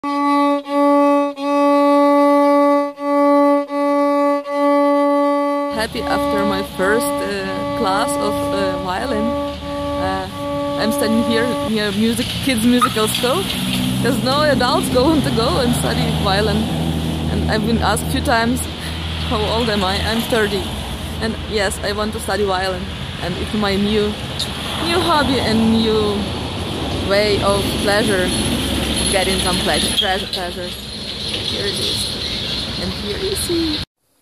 Happy after my first class of violin. I'm studying here near kids musical school because no adults want to go and study violin. And I've been asked a few times, how old am I? I'm 30. And yes, I want to study violin. And it's my new hobby and new way of pleasure, of getting some pleasure. Here it is. And here you see.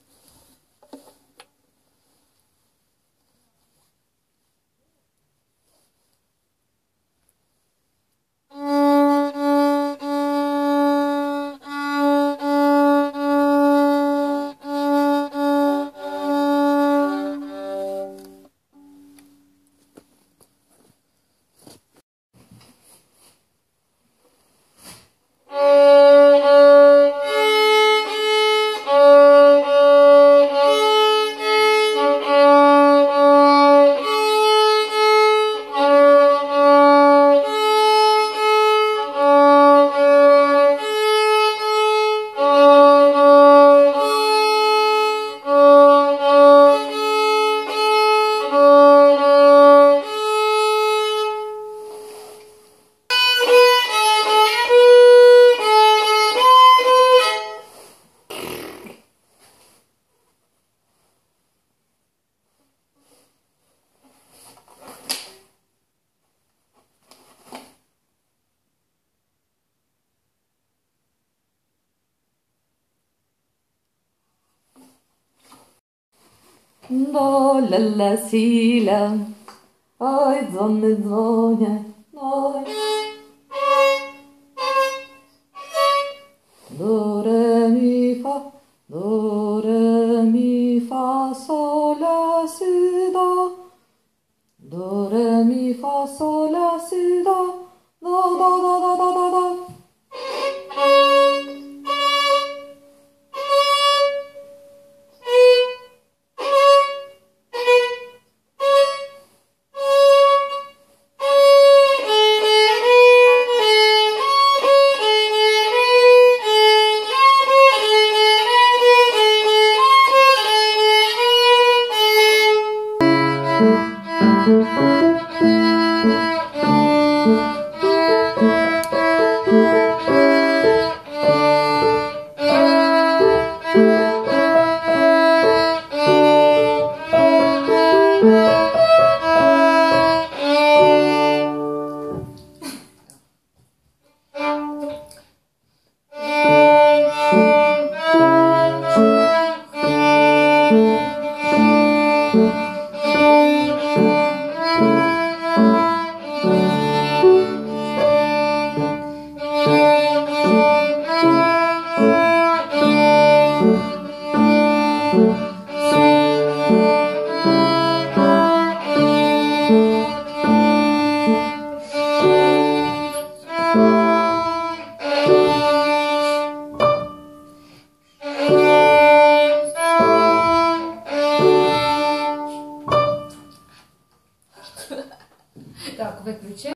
Do la sila, oj dzwony dzwonię, oj.